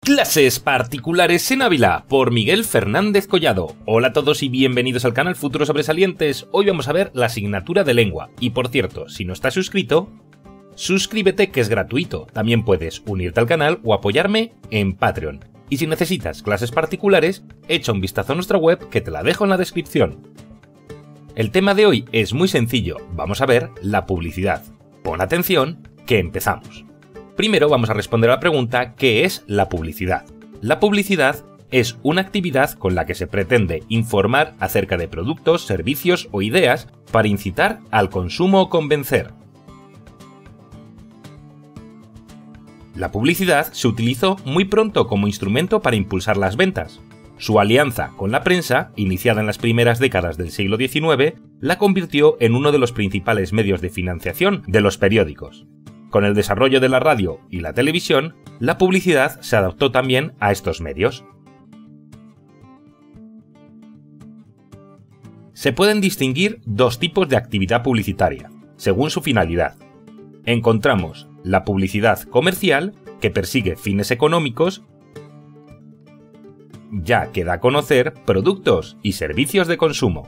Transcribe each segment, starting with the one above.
Clases particulares en Ávila por Miguel Fernández Collado. Hola a todos y bienvenidos al canal Futuros Sobresalientes. Hoy vamos a ver la asignatura de lengua. Y por cierto, si no estás suscrito, suscríbete que es gratuito. También puedes unirte al canal o apoyarme en Patreon. Y si necesitas clases particulares, echa un vistazo a nuestra web que te la dejo en la descripción. El tema de hoy es muy sencillo. Vamos a ver la publicidad. Pon atención, que empezamos. Primero vamos a responder a la pregunta ¿qué es la publicidad? La publicidad es una actividad con la que se pretende informar acerca de productos, servicios o ideas para incitar al consumo o convencer. La publicidad se utilizó muy pronto como instrumento para impulsar las ventas. Su alianza con la prensa, iniciada en las primeras décadas del siglo XIX, la convirtió en uno de los principales medios de financiación de los periódicos. Con el desarrollo de la radio y la televisión, la publicidad se adaptó también a estos medios. Se pueden distinguir dos tipos de actividad publicitaria, según su finalidad. Encontramos la publicidad comercial, que persigue fines económicos, ya que da a conocer productos y servicios de consumo.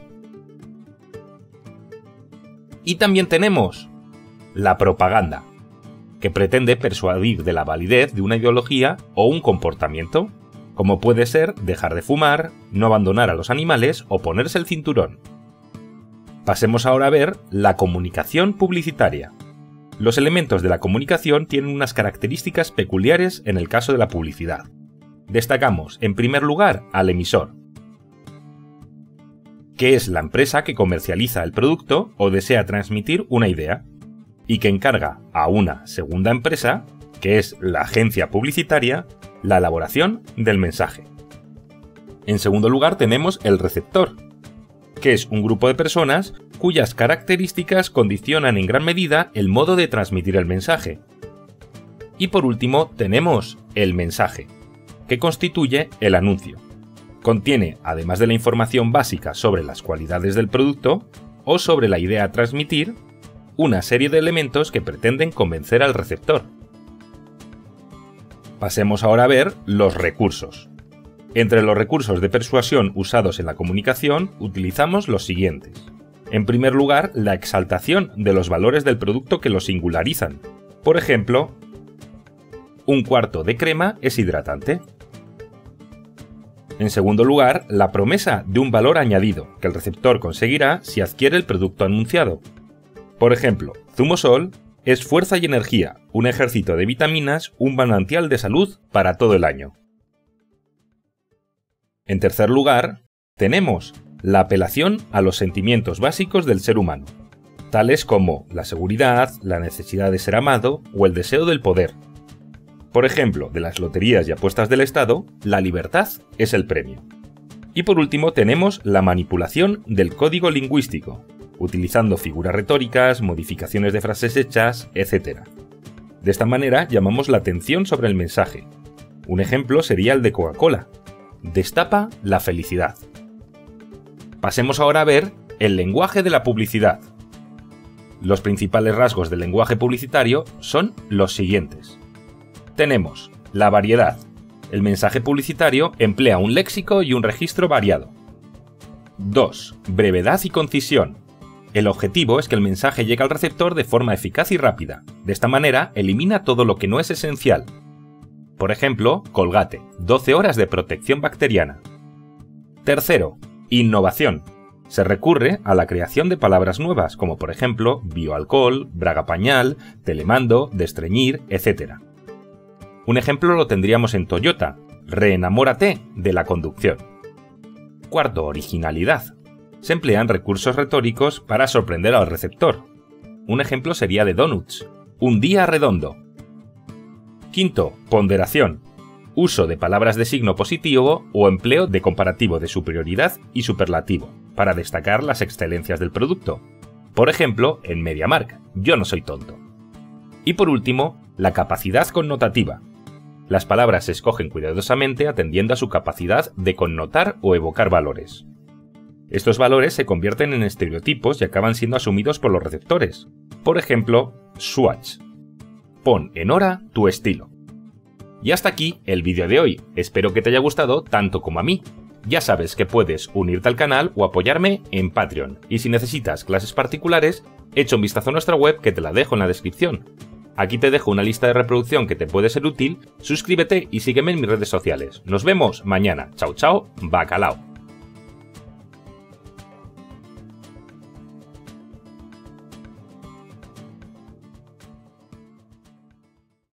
Y también tenemos la propaganda, que pretende persuadir de la validez de una ideología o un comportamiento, como puede ser dejar de fumar, no abandonar a los animales o ponerse el cinturón. Pasemos ahora a ver la comunicación publicitaria. Los elementos de la comunicación tienen unas características peculiares en el caso de la publicidad. Destacamos, en primer lugar, al emisor, que es la empresa que comercializa el producto o desea transmitir una idea, y que encarga a una segunda empresa, que es la agencia publicitaria, la elaboración del mensaje. En segundo lugar tenemos el receptor, que es un grupo de personas cuyas características condicionan en gran medida el modo de transmitir el mensaje. Y por último tenemos el mensaje, que constituye el anuncio. Contiene, además de la información básica sobre las cualidades del producto o sobre la idea a transmitir, una serie de elementos que pretenden convencer al receptor. Pasemos ahora a ver los recursos. Entre los recursos de persuasión usados en la comunicación utilizamos los siguientes. En primer lugar, la exaltación de los valores del producto que lo singularizan. Por ejemplo, un cuarto de crema es hidratante. En segundo lugar, la promesa de un valor añadido que el receptor conseguirá si adquiere el producto anunciado. Por ejemplo, Zumosol es fuerza y energía, un ejército de vitaminas, un manantial de salud para todo el año. En tercer lugar, tenemos la apelación a los sentimientos básicos del ser humano, tales como la seguridad, la necesidad de ser amado o el deseo del poder. Por ejemplo, de las loterías y apuestas del Estado, la libertad es el premio. Y por último tenemos la manipulación del código lingüístico, utilizando figuras retóricas, modificaciones de frases hechas, etc. De esta manera llamamos la atención sobre el mensaje. Un ejemplo sería el de Coca-Cola. Destapa la felicidad. Pasemos ahora a ver el lenguaje de la publicidad. Los principales rasgos del lenguaje publicitario son los siguientes. Tenemos la variedad. El mensaje publicitario emplea un léxico y un registro variado. 2. Brevedad y concisión. El objetivo es que el mensaje llegue al receptor de forma eficaz y rápida. De esta manera, elimina todo lo que no es esencial. Por ejemplo, Colgate, 12 horas de protección bacteriana. Tercero, innovación. Se recurre a la creación de palabras nuevas, como por ejemplo, bioalcohol, braga pañal, telemando, destreñir, etc. Un ejemplo lo tendríamos en Toyota, reenamórate de la conducción. Cuarto, originalidad. Se emplean recursos retóricos para sorprender al receptor. Un ejemplo sería de Donuts, un día redondo. Quinto, ponderación. Uso de palabras de signo positivo o empleo de comparativo de superioridad y superlativo, para destacar las excelencias del producto. Por ejemplo, en MediaMarkt, yo no soy tonto. Y por último, la capacidad connotativa. Las palabras se escogen cuidadosamente atendiendo a su capacidad de connotar o evocar valores. Estos valores se convierten en estereotipos y acaban siendo asumidos por los receptores. Por ejemplo, Swatch. Pon en hora tu estilo. Y hasta aquí el vídeo de hoy, espero que te haya gustado tanto como a mí. Ya sabes que puedes unirte al canal o apoyarme en Patreon, y si necesitas clases particulares, echa un vistazo a nuestra web que te la dejo en la descripción. Aquí te dejo una lista de reproducción que te puede ser útil, suscríbete y sígueme en mis redes sociales. Nos vemos mañana. Chao, chao, bacalao.